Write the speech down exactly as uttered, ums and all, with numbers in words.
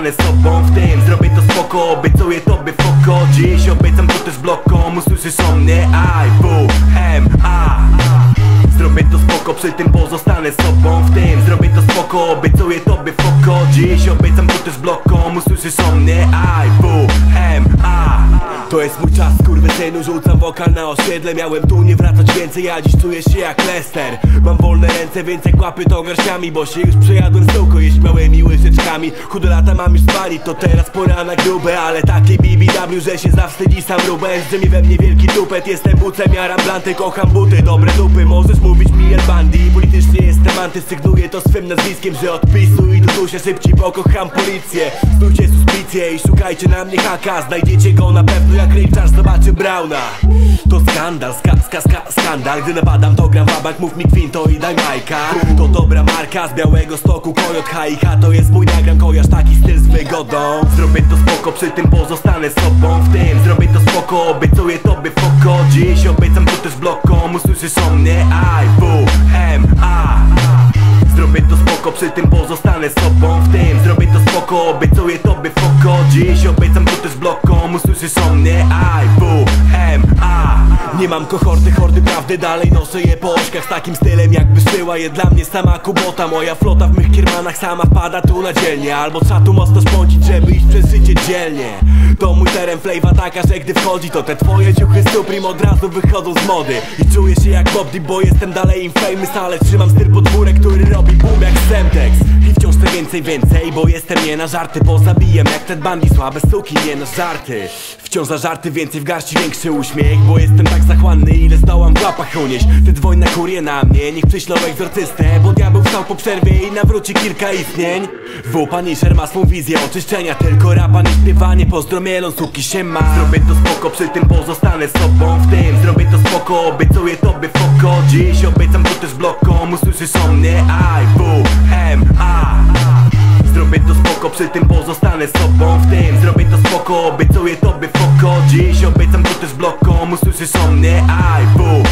pozostanę sobą w tym. Zrobię to spoko, obiecuję tobie foko. Dziś obiecam to też blokom, usłyszysz o mnie I W M A. Zrobię to spoko, przy tym pozostanę sobą w tym. Zrobię to spoko, obiecuję tobie foko. Dziś obiecam to też blokom, usłyszysz o mnie I W M A. To jest mój czas, skurwysynu, rzucam wokal na osiedle. Miałem tu nie wracać więcej, a dziś czuję się jak Lester. Mam wolne ręce, więc jak łapy to garściami, bo się już przejadłem stołko jeść małymi łyżeczkami. Chude lata mam już spalić, to teraz pora na grube. Ale takie B B W, że się zawstydzi sam rubę. Że mi we mnie wielki tupet, jestem bucem, jaram blanty, kocham buty, dobre dupy. Możesz mówić mi El Bandi, politycznie jestem anty. Sygnuję to swym nazwiskiem, że odpisuj. Tu się szybciej, bo kocham policję. Znujcie suspicję i szukajcie na mnie haka. Znajdziecie go na pewno jak Rejczarz zobaczy Brauna. To skandal, ska, ska, ska, skandal. Gdy napadam to gram wabank, mów mi kwinto i daj majka. To dobra marka z Białego Stoku, Kojot H I H. To jest mój nagram, kojarz taki styl z wygodą. Zrobię to spoko, przy tym pozostanę sobą w tym. Zrobię to spoko, obiecuję tobie foko. Dziś obiecam to też blokom, usłyszysz o mnie I W M A. Zrobię to spoko, przy tym pozostanę sobą w tym. Zrobię to spoko, obiecuję tobie foko. Dziś obiecam to też blokom, usłyszysz o mnie I W M A. Nie mam kohorty, hordy prawdy, dalej noszę je po oczkach. Z takim stylem jakby szyła je dla mnie sama Kubota. Moja flota w mych kiermanach sama wpada tu na dzielnie. Albo trzeba tu mocno spącić, żeby iść przez życie dzielnie. To mój teren, flejwa taka, że gdy wchodzi, to te twoje ciuchy Supreme od razu wychodzą z mody. I czuję się jak Bob Deep, bo jestem dalej infamous. Ale trzymam styl podwórek, który robi boom jak Semtex. I wciąż chcę więcej, więcej, bo jestem nie na żarty. Bo zabiję jak Ted Bundy, słabe suki, nie na żarty. Wciąż za żarty, więcej w garści, większy uśmiech. Bo jestem tak zachłanny, ile zdołam w łapach unieść. Ty dwojna kurię na mnie, niech przyślą egzorcystę. Bo diabeł wstał po przerwie i nawróci kilka istnień. W Punisher ma swą wizję oczyszczenia. Tylko rapa, nie śpiewanie, pozdro mielon, suki się ma. Zrobię to spoko, przy tym pozostanę sobą w tym. Zrobię to spoko, obiecuję tobie foko. Dziś obiecam to też blokom, usłyszysz o mnie I W M A. Zrobię to spoko, przy tym pozostanę sobą w tym. Zrobię to spoko, obiecuję tobie foko. Dziś obiecam to też blokom, usłyszysz o mnie I W